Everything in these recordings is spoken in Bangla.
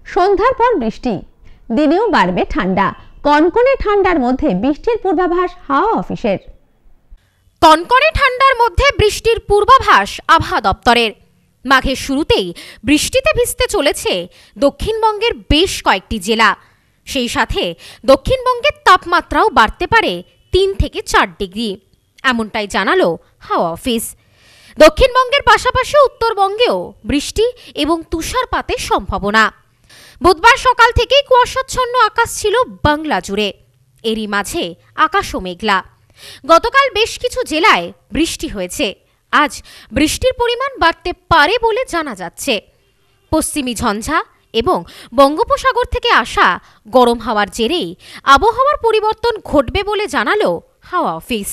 সন্ধ্যার পর বৃষ্টি, দিনেও বাড়বে ঠান্ডা। কনকনে ঠান্ডার মধ্যে বৃষ্টির পূর্বাভাস হাওয়া অফিসের। কনকনে ঠান্ডার মধ্যে বৃষ্টির পূর্বাভাস আবহাওয়া দপ্তরের। মাঘের শুরুতেই বৃষ্টিতে ভিজতে চলেছে দক্ষিণবঙ্গের বেশ কয়েকটি জেলা। সেই সাথে দক্ষিণবঙ্গের তাপমাত্রাও বাড়তে পারে 3 থেকে 4 ডিগ্রি, এমনটাই জানালো হাওয়া অফিস। দক্ষিণবঙ্গের পাশাপাশি উত্তরবঙ্গেও বৃষ্টি এবং তুষারপাতের সম্ভাবনা। বুধবার সকাল থেকেই কুয়াশাচ্ছন্ন আকাশ ছিল বাংলা জুড়ে। এরই মাঝে আকাশও মেঘলা। গতকাল বেশ কিছু জেলায় বৃষ্টি হয়েছে। আজ বৃষ্টির পরিমাণ বাড়তে পারে বলে জানা যাচ্ছে। পশ্চিমী ঝঞ্ঝা এবং বঙ্গোপসাগর থেকে আসা গরম হাওয়ার জেরেই আবহাওয়ার পরিবর্তন ঘটবে বলে জানালো হাওয়া অফিস।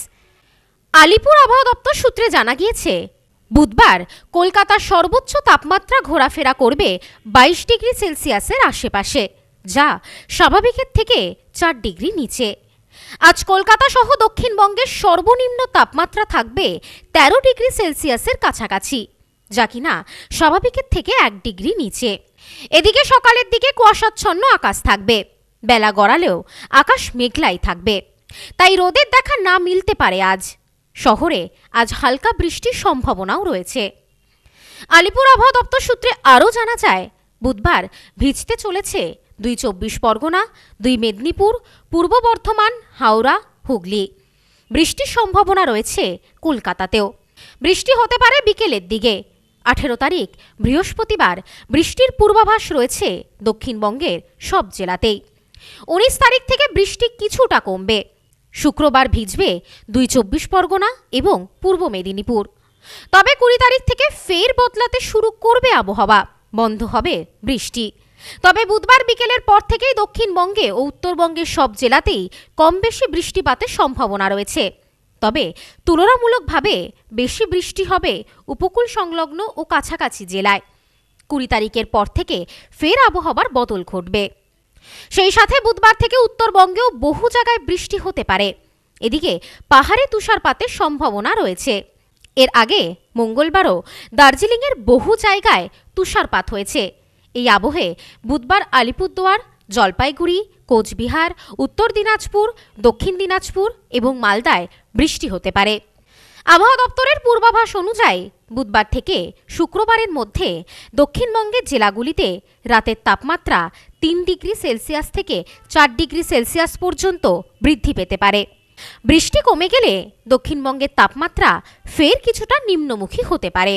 আলিপুর আবহাওয়া দপ্তর সূত্রে জানা গিয়েছে, বুধবার কলকাতার সর্বোচ্চ তাপমাত্রা ঘোরাফেরা করবে 22 ডিগ্রি সেলসিয়াসের আশেপাশে, যা স্বাভাবিকের থেকে 4 ডিগ্রি নিচে। আজ কলকাতা সহ দক্ষিণবঙ্গের সর্বনিম্ন তাপমাত্রা থাকবে 13 ডিগ্রি সেলসিয়াসের কাছাকাছি, যা কিনা স্বাভাবিকের থেকে 1 ডিগ্রি নিচে। এদিকে সকালের দিকে কুয়াশাচ্ছন্ন আকাশ থাকবে। বেলা গড়ালেও আকাশ মেঘলাই থাকবে, তাই রোদের দেখা না মিলতে পারে আজ। শহরে আজ হালকা বৃষ্টির সম্ভাবনাও রয়েছে। আলিপুর আবহাওয়া দপ্তর সূত্রে আরও জানা যায়, বুধবার ভিজতে চলেছে 2 চব্বিশ পরগনা, 2 মেদিনীপুর, পূর্ব বর্ধমান, হাওড়া, হুগলি। বৃষ্টির সম্ভাবনা রয়েছে কলকাতাতেও। বৃষ্টি হতে পারে বিকেলের দিকে। 18 তারিখ বৃহস্পতিবার বৃষ্টির পূর্বাভাস রয়েছে দক্ষিণবঙ্গের সব জেলাতেই। 19 তারিখ থেকে বৃষ্টি কিছুটা কমবে। শুক্রবার ভিজবে 2 চব্বিশ পরগনা এবং পূর্ব মেদিনীপুর। তবে 20 তারিখ থেকে ফের বদলাতে শুরু করবে আবহাওয়া, বন্ধ হবে বৃষ্টি। তবে বুধবার বিকেলের পর থেকেই দক্ষিণবঙ্গে ও উত্তরবঙ্গের সব জেলাতেই কম বেশি বৃষ্টিপাতের সম্ভাবনা রয়েছে। তবে তুলনামূলকভাবে বেশি বৃষ্টি হবে উপকূল সংলগ্ন ও কাছাকাছি জেলায়। 20 তারিখের পর থেকে ফের আবহাওয়ার বদল ঘটবে। সেই সাথে বুধবার থেকে উত্তরবঙ্গেও বহু জায়গায় বৃষ্টি হতে পারে। এদিকে পাহাড়ে তুষারপাতের সম্ভাবনা রয়েছে। এর আগে মঙ্গলবারও দার্জিলিংয়ের বহু জায়গায় তুষারপাত হয়েছে। এই আবহে বুধবার আলিপুরদুয়ার, জলপাইগুড়ি, কোচবিহার, উত্তর দিনাজপুর, দক্ষিণ দিনাজপুর এবং মালদায় বৃষ্টি হতে পারে। আবহাওয়া দপ্তরের পূর্বাভাস অনুযায়ী বুধবার থেকে শুক্রবারের মধ্যে দক্ষিণবঙ্গের জেলাগুলিতে রাতের তাপমাত্রা 3 ডিগ্রি সেলসিয়াস থেকে 4 ডিগ্রি সেলসিয়াস পর্যন্ত বৃদ্ধি পেতে পারে। বৃষ্টি কমে গেলে দক্ষিণবঙ্গের তাপমাত্রা ফের কিছুটা নিম্নমুখী হতে পারে।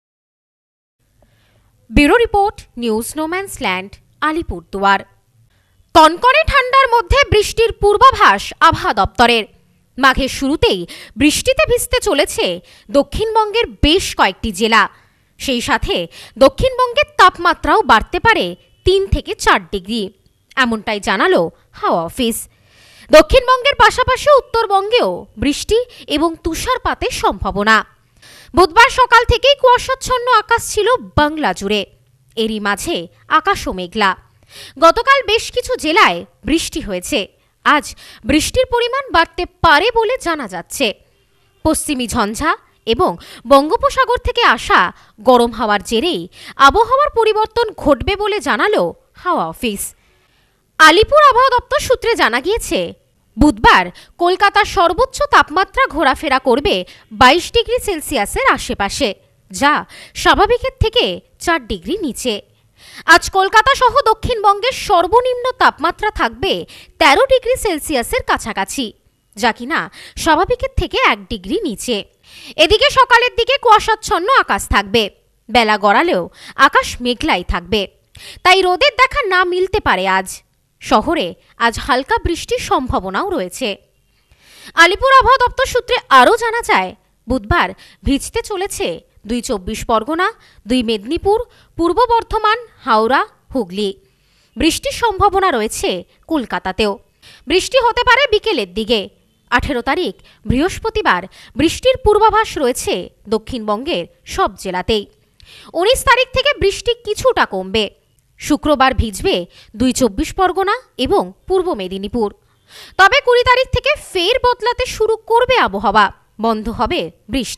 Bureau report, news no man's land, Alipurduar. কনকনে ঠান্ডার মধ্যে বৃষ্টির পূর্বাভাস আবহাওয়া দপ্তরের। মাঘের শুরুতেই বৃষ্টিতে ভিজতে চলেছে দক্ষিণবঙ্গের বেশ কয়েকটি জেলা। সেই সাথে দক্ষিণবঙ্গের তাপমাত্রাও বাড়তে পারে 3 থেকে 4 ডিগ্রি, এমনটাই জানালো হাওয়া অফিস। দক্ষিণবঙ্গের পাশাপাশি উত্তরবঙ্গেও বৃষ্টি এবং তুষারপাতের সম্ভাবনা। বুধবার সকাল থেকেই কুয়াশাচ্ছন্ন আকাশ ছিল বাংলা জুড়ে। এরই মাঝে আকাশও মেঘলা। গতকাল বেশ কিছু জেলায় বৃষ্টি হয়েছে। আজ বৃষ্টির পরিমাণ বাড়তে পারে বলে জানা যাচ্ছে। পশ্চিমী ঝঞ্ঝা এবং বঙ্গোপসাগর থেকে আসা গরম হাওয়ার জেরেই আবহাওয়ার পরিবর্তন ঘটবে বলে জানালো হাওয়া অফিস। আলিপুর আবহাওয়া দপ্তর সূত্রে জানা গিয়েছে, বুধবার কলকাতার সর্বোচ্চ তাপমাত্রা ঘোরাফেরা করবে 22 ডিগ্রি সেলসিয়াসের আশেপাশে, যা স্বাভাবিকের থেকে 4 ডিগ্রি নিচে। আজ কলকাতা সহ দক্ষিণবঙ্গের সর্বনিম্ন তাপমাত্রা থাকবে 13 ডিগ্রি সেলসিয়াসের কাছাকাছি, যা কিনা স্বাভাবিকের থেকে 1 ডিগ্রি নিচে। এদিকে সকালের দিকে কুয়াশাচ্ছন্ন আকাশ থাকবে। বেলা গড়ালেও আকাশ মেঘলাই থাকবে, তাই রোদের দেখা না মিলতে পারে আজ। শহরে আজ হালকা বৃষ্টির সম্ভাবনাও রয়েছে। আলিপুর আবহাওয়া দপ্তর সূত্রে আরও জানা যায়, বুধবার ভিজতে চলেছে 2 চব্বিশ পরগনা, 2 মেদিনীপুর, পূর্ব বর্ধমান, হাওড়া, হুগলি। বৃষ্টির সম্ভাবনা রয়েছে কলকাতাতেও। বৃষ্টি হতে পারে বিকেলের দিকে। 18 তারিখ বৃহস্পতিবার বৃষ্টির পূর্বাভাস রয়েছে দক্ষিণবঙ্গের সব জেলাতেই। 19 তারিখ থেকে বৃষ্টি কিছুটা কমবে। শুক্রবার ভিজবে 2 চব্বিশ পরগনা এবং পূর্ব মেদিনীপুর। তবে 20 তারিখ থেকে ফের বদলাতে শুরু করবে আবহাওয়া, বন্ধ হবে বৃষ্টি।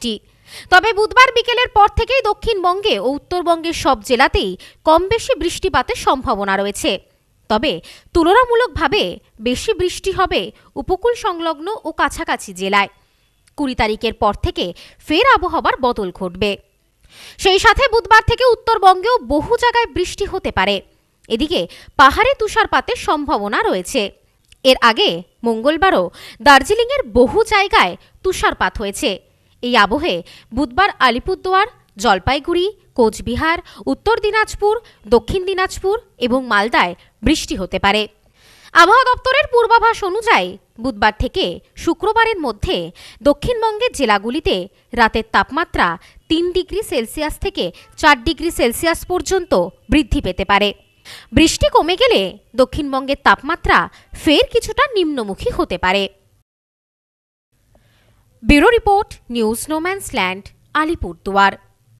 তবে বুধবার বিকেলের পর থেকেই দক্ষিণবঙ্গে ও উত্তরবঙ্গের সব জেলাতেই কম বেশি বৃষ্টিপাতের সম্ভাবনা রয়েছে। তবে তুলনামূলকভাবে বেশি বৃষ্টি হবে উপকূল সংলগ্ন ও কাছাকাছি জেলায়। 20 তারিখের পর থেকে ফের আবহাওয়ার বদল ঘটবে। সেই সাথে বুধবার থেকে উত্তরবঙ্গেও বহু জায়গায় বৃষ্টি হতে পারে। এদিকে পাহাড়ে তুষারপাতের সম্ভাবনা রয়েছে। এর আগে মঙ্গলবারও দার্জিলিংয়ের বহু জায়গায় তুষারপাত হয়েছে। এই আবহে বুধবার আলিপুরদুয়ার, জলপাইগুড়ি, কোচবিহার, উত্তর দিনাজপুর, দক্ষিণ দিনাজপুর এবং মালদায় বৃষ্টি হতে পারে। আবহাওয়া দপ্তরের পূর্বাভাস অনুযায়ী বুধবার থেকে শুক্রবারের মধ্যে দক্ষিণবঙ্গের জেলাগুলিতে রাতের তাপমাত্রা 3 ডিগ্রি সেলসিয়াস থেকে 4 ডিগ্রি সেলসিয়াস পর্যন্ত বৃদ্ধি পেতে পারে। বৃষ্টি কমে গেলে দক্ষিণবঙ্গের তাপমাত্রা ফের কিছুটা নিম্নমুখী হতে পারে। Bureau report, news no man's land, Alipurduar.